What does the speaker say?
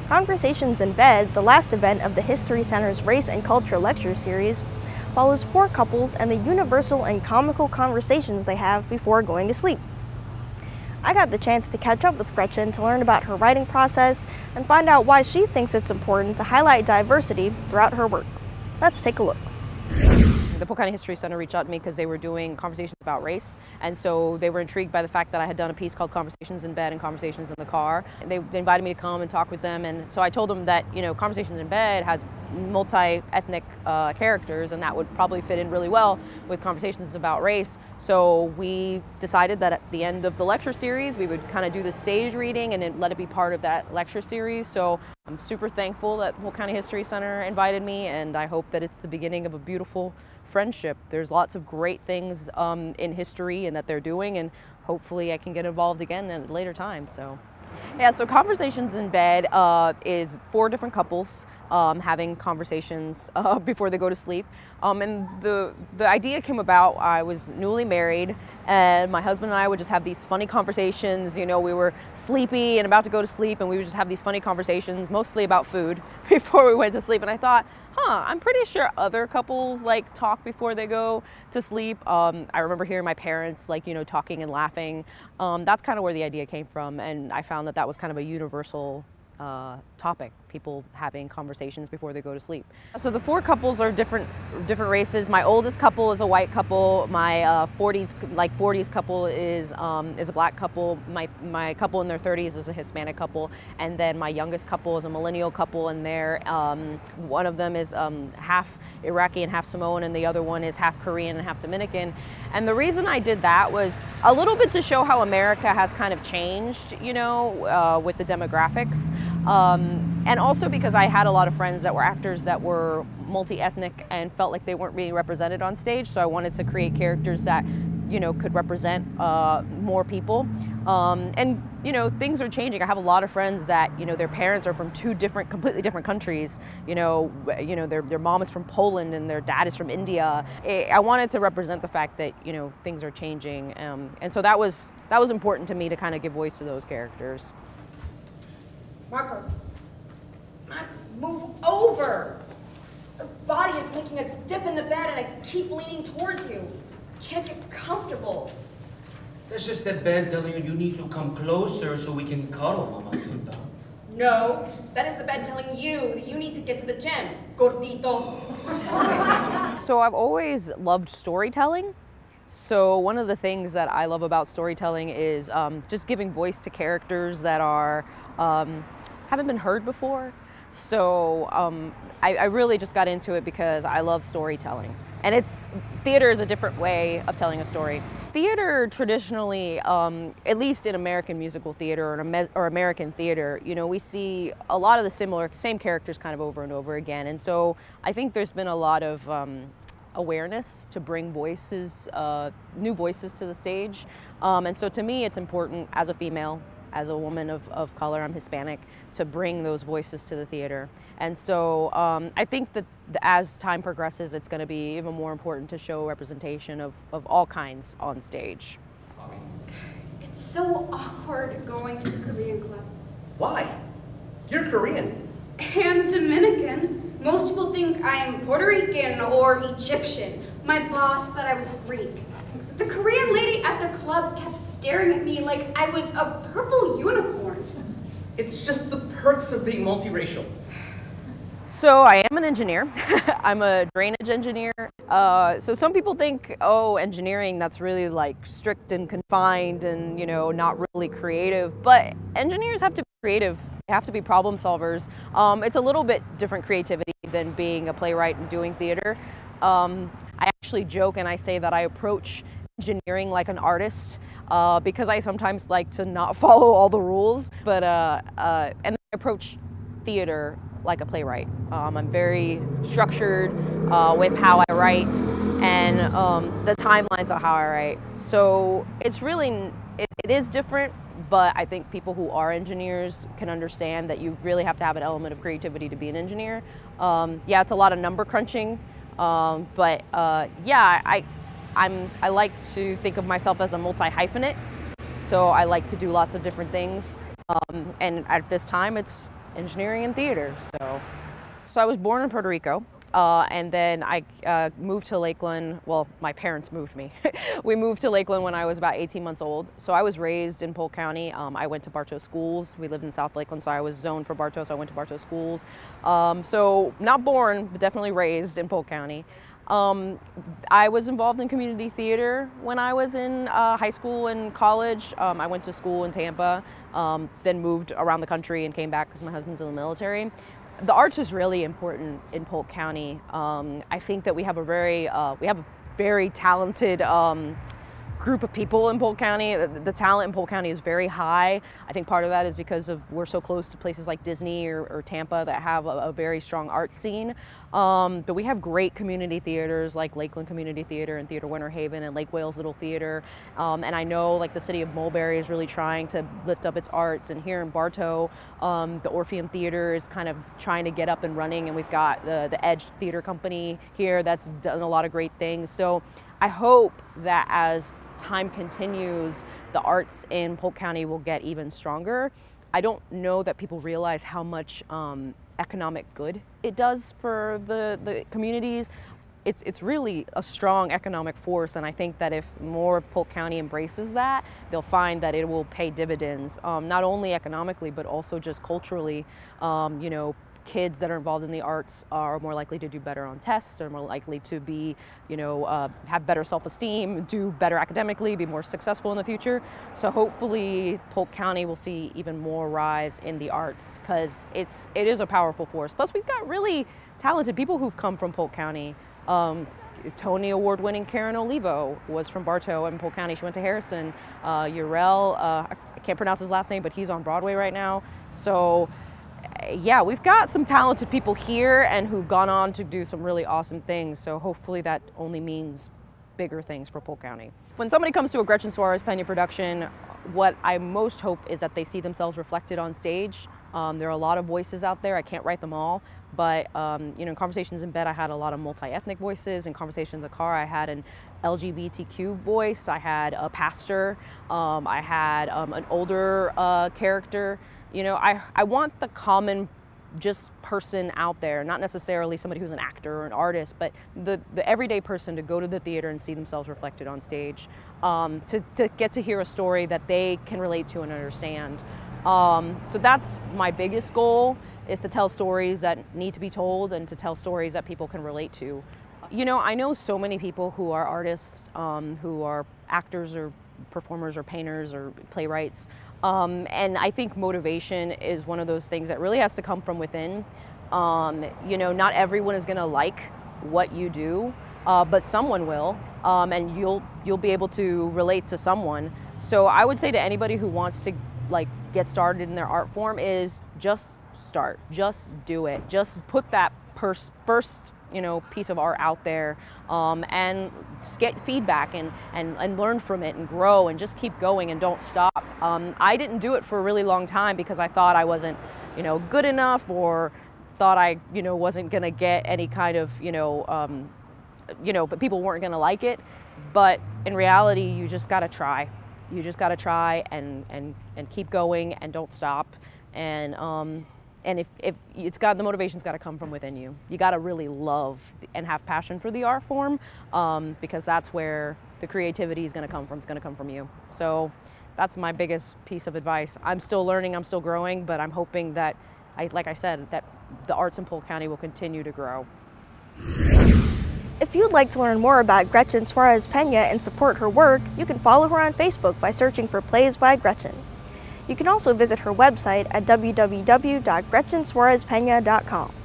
Conversations in Bed, the last event of the History Center's Race and Culture Lecture Series, follows four couples and the universal and comical conversations they have before going to sleep. I got the chance to catch up with Gretchen to learn about her writing process and find out why she thinks it's important to highlight diversity throughout her work. Let's take a look. The Polk County History Center reached out to me because they were doing conversations about race, and so they were intrigued by the fact that I had done a piece called Conversations in Bed and Conversations in the Car. They invited me to come and talk with them, and so I told them that, you know, Conversations in Bed has multi-ethnic characters, and that would probably fit in really well with Conversations about race. So we decided that at the end of the lecture series, we would kind of do the stage reading and then let it be part of that lecture series. So I'm super thankful that the Polk County History Center invited me, and I hope that it's the beginning of a beautiful friendship. There's lots of great things in history and that they're doing, and hopefully I can get involved again at a later time. So yeah, so Conversations in Bed is four different couples having conversations before they go to sleep. And the idea came about, I was newly married, and my husband and I would just have these funny conversations. You know, we were sleepy and about to go to sleep, and we would just have these funny conversations, mostly about food, before we went to sleep. And I thought, I'm pretty sure other couples like talk before they go to sleep. I remember hearing my parents talking and laughing. That's kind of where the idea came from, and I found that that was kind of a universal topic, people having conversations before they go to sleep. So the four couples are different races. My oldest couple is a white couple. My 40s couple is a black couple. My couple in their 30s is a Hispanic couple, and then my youngest couple is a millennial couple, and they're one of them is half Iraqi and half Samoan, and the other one is half Korean and half Dominican. And the reason I did that was a little bit to show how America has kind of changed, with the demographics. And also because I had a lot of friends that were actors that were multi-ethnic and felt like they weren't being represented on stage. So I wanted to create characters that, could represent more people. And things are changing. I have a lot of friends that, their parents are from two completely different countries. Their mom is from Poland and their dad is from India. I wanted to represent the fact that, things are changing. And so that was important to me to kind of give voice to those characters. Marcos, move over! Your body is making a dip in the bed and I keep leaning towards you. Can't get comfortable. That's just the bed telling you need to come closer so we can cuddle, mamacita. No, that is the bed telling you that you need to get to the gym, gordito. So I've always loved storytelling. So one of the things that I love about storytelling is just giving voice to characters that are haven't been heard before. So I really just got into it because I love storytelling. And theater is a different way of telling a story. Theater traditionally, at least in American musical theater or American theater, we see a lot of the same characters kind of over and over again. And so I think there's been a lot of awareness to bring voices, new voices to the stage. And so to me, it's important as a female, as a woman of color, I'm Hispanic, to bring those voices to the theater. And so I think that as time progresses, it's going to be even more important to show representation of all kinds on stage. It's so awkward going to the Korean club. Why? You're Korean. And Dominican. Most people think I am Puerto Rican or Egyptian. My boss thought I was Greek. The Korean lady at the club kept staring at me like I was a purple unicorn. It's just the perks of being multiracial. So I am an engineer. I'm a drainage engineer. So some people think, engineering, that's really like strict and confined and, not really creative. But engineers have to be creative. They have to be problem solvers. It's a little bit different creativity than being a playwright and doing theater. I actually joke and I say that I approach engineering like an artist because I sometimes like to not follow all the rules, but and I approach theater like a playwright. I'm very structured with how I write and the timelines of how I write. So it's really, it is different, but I think people who are engineers can understand that you really have to have an element of creativity to be an engineer. Yeah, it's a lot of number crunching, but yeah, I like to think of myself as a multi-hyphenate, so I like to do lots of different things. And at this time, it's engineering and theater. So I was born in Puerto Rico. And then I moved to Lakeland. Well, my parents moved me. We moved to Lakeland when I was about 18 months old. So I was raised in Polk County. I went to Bartow schools. We lived in South Lakeland, so I was zoned for Bartow, so I went to Bartow schools. So not born, but definitely raised in Polk County. I was involved in community theater when I was in high school and college. I went to school in Tampa, then moved around the country and came back because my husband's in the military. The arts is really important in Polk County. I think that we have a very talented group of people in Polk County. The talent in Polk County is very high. I think part of that is because we're so close to places like Disney or Tampa that have a very strong art scene. But we have great community theaters like Lakeland Community Theater and Theater Winter Haven and Lake Wales Little Theater. And I know like the city of Mulberry is really trying to lift up its arts. And here in Bartow, the Orpheum Theater is kind of trying to get up and running. And we've got the Edge Theater Company here that's done a lot of great things. So I hope that as time continues, the arts in Polk County will get even stronger. I don't know that people realize how much economic good it does for the communities. It's really a strong economic force, and I think that if more of Polk County embraces that, they'll find that it will pay dividends, not only economically, but also just culturally. You know, kids that are involved in the arts are more likely to do better on tests, are more likely to be, you know, have better self-esteem, do better academically, be more successful in the future. So hopefully Polk County will see even more rise in the arts, because it is a powerful force. Plus we've got really talented people who've come from Polk County. Tony Award-winning Karen Olivo was from Bartow and Polk County. She went to Harrison. Urel, I can't pronounce his last name, but he's on Broadway right now. So yeah, we've got some talented people here and who've gone on to do some really awesome things. So hopefully that only means bigger things for Polk County. When somebody comes to a Gretchen Suarez-Pena production, what I most hope is that they see themselves reflected on stage. There are a lot of voices out there. I can't write them all, but you know, in Conversations in Bed, I had a lot of multi-ethnic voices. In Conversations in the Car, I had an LGBTQ voice. I had a pastor. I had an older character. You know, I want the common just person out there, not necessarily somebody who's an actor or an artist, but the everyday person to go to the theater and see themselves reflected on stage, to get to hear a story that they can relate to and understand. So that's my biggest goal, is to tell stories that need to be told and to tell stories that people can relate to. You know, I know so many people who are artists, who are actors or performers or painters or playwrights. And I think motivation is one of those things that really has to come from within. You know, not everyone is gonna like what you do, but someone will, and you'll be able to relate to someone. So I would say to anybody who wants to like get started in their art form is just start, just do it. Just put that first, you know, piece of art out there, and just get feedback and learn from it and grow and just keep going and don't stop. I didn't do it for a really long time because I thought I wasn't, you know, good enough, or thought I, you know, wasn't gonna get any kind of, but people weren't gonna like it. But in reality, you just gotta try. You just gotta try and keep going and don't stop. And if it's got, the motivation's got to come from within you. You got to really love and have passion for the art form, because that's where the creativity is going to come from. It's going to come from you. So that's my biggest piece of advice. I'm still learning, I'm still growing, but I'm hoping that, like I said, that the arts in Polk County will continue to grow. If you'd like to learn more about Gretchen Suarez-Pena and support her work, you can follow her on Facebook by searching for Plays by Gretchen. You can also visit her website at www.gretchensuarezpena.com.